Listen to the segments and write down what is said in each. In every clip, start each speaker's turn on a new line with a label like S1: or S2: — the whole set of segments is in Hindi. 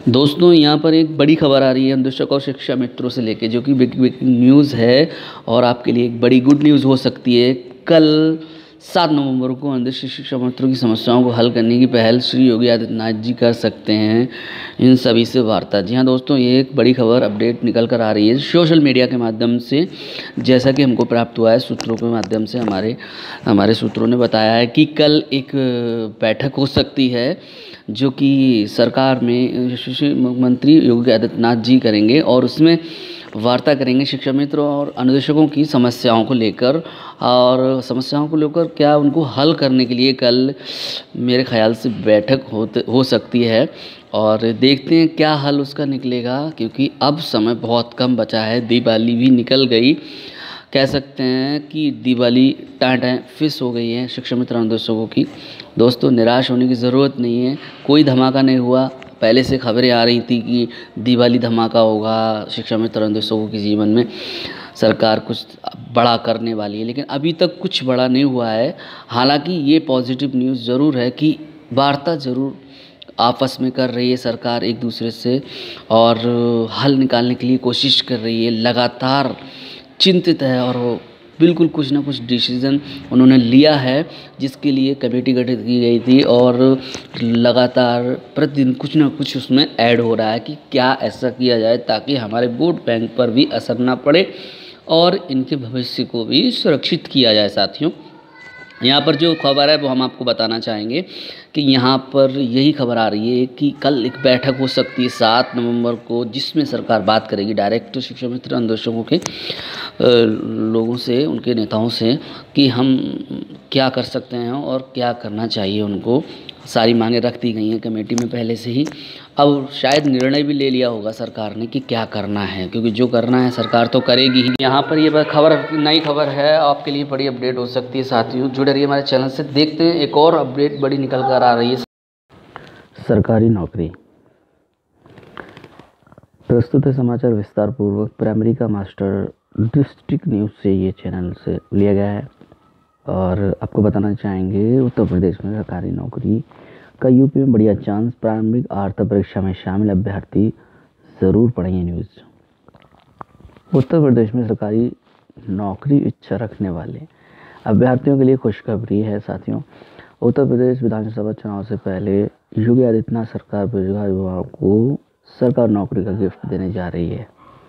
S1: दोस्तों यहाँ पर एक बड़ी खबर आ रही है अनुदेशक और शिक्षा मित्रों से लेके, जो कि ब्रेकिंग न्यूज़ है और आपके लिए एक बड़ी गुड न्यूज़ हो सकती है। कल 7 नवंबर को अनुदेशक शिक्षा मित्रों की समस्याओं को हल करने की पहल श्री योगी आदित्यनाथ जी कर सकते हैं इन सभी से वार्ता। जी हाँ दोस्तों, ये एक बड़ी खबर अपडेट निकल कर आ रही है सोशल मीडिया के माध्यम से, जैसा कि हमको प्राप्त हुआ है सूत्रों के माध्यम से। हमारे सूत्रों ने बताया है कि कल एक बैठक हो सकती है जो कि सरकार में मुख्यमंत्री योगी आदित्यनाथ जी करेंगे और उसमें वार्ता करेंगे शिक्षा मित्र और अनुदेशकों की समस्याओं को लेकर, और समस्याओं को लेकर क्या उनको हल करने के लिए कल मेरे ख्याल से बैठक हो सकती है। और देखते हैं क्या हल उसका निकलेगा, क्योंकि अब समय बहुत कम बचा है, दिवाली भी निकल गई। कह सकते हैं कि दिवाली टाँय फिस हो गई है शिक्षा मित्र अनुदेशकों की। दोस्तों, निराश होने की ज़रूरत नहीं है, कोई धमाका नहीं हुआ। पहले से खबरें आ रही थी कि दिवाली धमाका होगा शिक्षा मित्र अनुदेशकों के जीवन में, सरकार कुछ बड़ा करने वाली है, लेकिन अभी तक कुछ बड़ा नहीं हुआ है। हालांकि ये पॉजिटिव न्यूज़ ज़रूर है कि वार्ता ज़रूर आपस में कर रही है सरकार एक दूसरे से, और हल निकालने के लिए कोशिश कर रही है, लगातार चिंतित है, और वो बिल्कुल कुछ ना कुछ डिसीज़न उन्होंने लिया है जिसके लिए कमेटी गठित की गई थी, और लगातार प्रतिदिन कुछ ना कुछ उसमें ऐड हो रहा है कि क्या ऐसा किया जाए ताकि हमारे वोट बैंक पर भी असर ना पड़े और इनके भविष्य को भी सुरक्षित किया जाए। साथियों, यहाँ पर जो खबर है वो हम आपको बताना चाहेंगे कि यहाँ पर यही खबर आ रही है कि कल एक बैठक हो सकती है 7 नवंबर को, जिसमें सरकार बात करेगी डायरेक्ट शिक्षा मित्र अनुदेशकों के लोगों से, उनके नेताओं से, कि हम क्या कर सकते हैं और क्या करना चाहिए उनको। सारी मांगें रख दी गई हैं कमेटी में पहले से ही। अब शायद निर्णय भी ले लिया होगा सरकार ने कि क्या करना है, क्योंकि जो करना है सरकार तो करेगी ही। यहाँ पर ये खबर नई खबर है, आपके लिए बड़ी अपडेट हो सकती है। साथियों, जुड़े रहिए हमारे चैनल से। देखते हैं एक और अपडेट बड़ी निकल कर आ रही है। सरकारी नौकरी, प्रस्तुत है समाचार विस्तार पूर्वक। प्राइमरी का मास्टर डिस्ट्रिक्ट न्यूज़ से ये चैनल से लिया गया है, और आपको बताना चाहेंगे उत्तर प्रदेश में सरकारी नौकरी का यूपी में बढ़िया चांस, प्रारंभिक आर्थिक परीक्षा में शामिल अभ्यर्थी ज़रूर पढ़ेंगे न्यूज़। उत्तर प्रदेश में सरकारी नौकरी इच्छा रखने वाले अभ्यर्थियों के लिए खुशखबरी है। साथियों, उत्तर प्रदेश विधानसभा चुनाव से पहले योगी आदित्यनाथ सरकार बेरोजगार युवाओं को सरकार नौकरी का गिफ्ट देने जा रही है।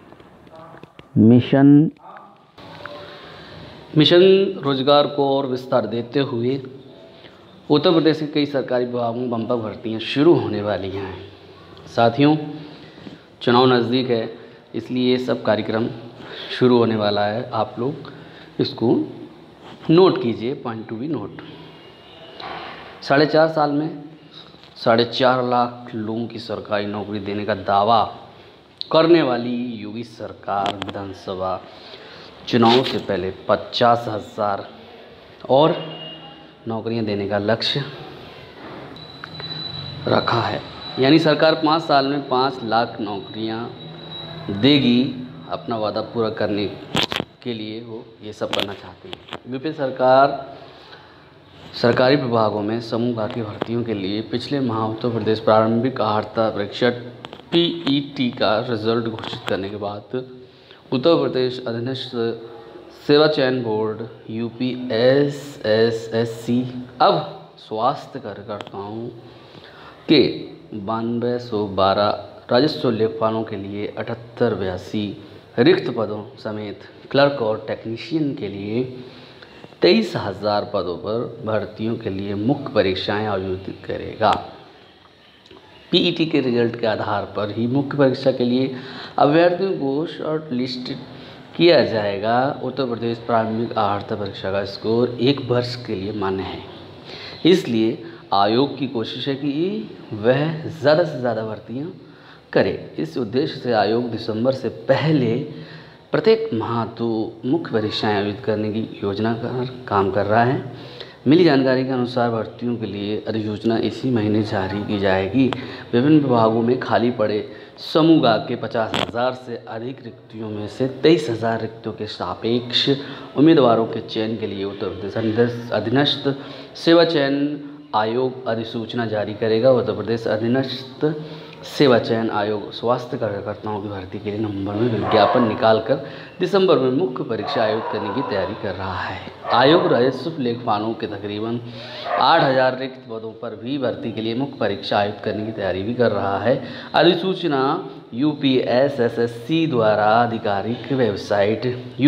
S1: मिशन रोजगार को और विस्तार देते हुए उत्तर प्रदेश के कई सरकारी विभागों में बंपर भर्तियां शुरू होने वाली हैं। साथियों, चुनाव नज़दीक है, इसलिए ये सब कार्यक्रम शुरू होने वाला है। आप लोग इसको नोट कीजिए, पॉइंट टू बी नोट। 4.5 साल में 4.5 लाख लोगों की सरकारी नौकरी देने का दावा करने वाली योगी सरकार विधानसभा चुनाव से पहले 50,000 और नौकरियां देने का लक्ष्य रखा है। यानी सरकार 5 साल में 5 लाख नौकरियां देगी। अपना वादा पूरा करने के लिए वो ये सब करना चाहती है। यूपी सरकार सरकारी विभागों में समूह की भर्तियों के लिए पिछले माह उत्तर प्रदेश प्रारंभिक अर्हता परीक्षा PET का रिजल्ट घोषित करने के बाद उत्तर प्रदेश अधीनस्थ सेवा चयन बोर्ड UPSSSC अब स्वास्थ्य कार्यकर्ताओं के 9212 राजस्व लेखपालों के लिए 7882 रिक्त पदों समेत क्लर्क और टेक्नीशियन के लिए 23,000 पदों पर भर्तियों के लिए मुख्य परीक्षाएं आयोजित करेगा। PET के रिजल्ट के आधार पर ही मुख्य परीक्षा के लिए अभ्यर्थियों को शॉर्ट लिस्ट किया जाएगा। उत्तर प्रदेश प्रारंभिक अर्हता परीक्षा का स्कोर 1 वर्ष के लिए मान्य है, इसलिए आयोग की कोशिश है कि वह ज़्यादा से ज़्यादा भर्तियां करे। इस उद्देश्य से आयोग दिसंबर से पहले प्रत्येक माह 2 मुख्य परीक्षाएं आयोजित करने की योजना पर काम कर रहा है। मिली जानकारी के अनुसार भर्तियों के लिए अधिसूचना इसी महीने जारी की जाएगी। विभिन्न विभागों में खाली पड़े समूह के 50,000 से अधिक रिक्तियों में से 23,000 रिक्तियों के सापेक्ष उम्मीदवारों के चयन के लिए उत्तर प्रदेश अधीनस्थ सेवा चयन आयोग अधिसूचना जारी करेगा। उत्तर प्रदेश अधीनस्थ सेवा चयन आयोग स्वास्थ्य कार्यकर्ताओं की भर्ती के लिए नवंबर में विज्ञापन निकालकर दिसंबर में मुख्य परीक्षा आयोजित करने की तैयारी कर रहा है। आयोग राजस्व लेखपालों के तकरीबन 8,000 रिक्त पदों पर भी भर्ती के लिए मुख्य परीक्षा आयोजित करने की तैयारी भी कर रहा है। अधिसूचना UPSSSC द्वारा आधिकारिक वेबसाइट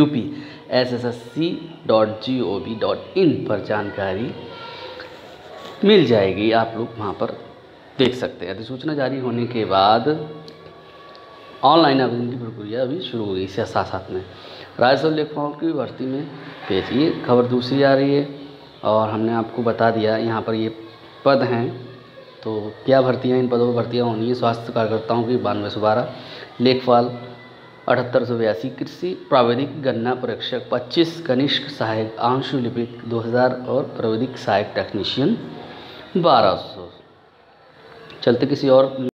S1: upsssc.gov.in पर जानकारी मिल जाएगी। आप लोग वहाँ पर देख सकते हैं। अधिसूचना जारी होने के बाद ऑनलाइन आवेदन की प्रक्रिया अभी शुरू हो गई। इसके साथ साथ में राजस्व लेखपालों की भर्ती में पेश ये खबर दूसरी आ रही है और हमने आपको बता दिया यहाँ पर ये पद हैं। तो क्या भर्तियाँ, इन पदों पर भर्तियाँ होनी है। स्वास्थ्य कार्यकर्ताओं की 9212, लेखपाल 7882, कृषि प्राविधिक गणना परीक्षक 25, कनिष्ठ सहायक आंशु लिपिक 2000 और प्राविधिक सहायक टेक्नीशियन 1200। चलते किसी और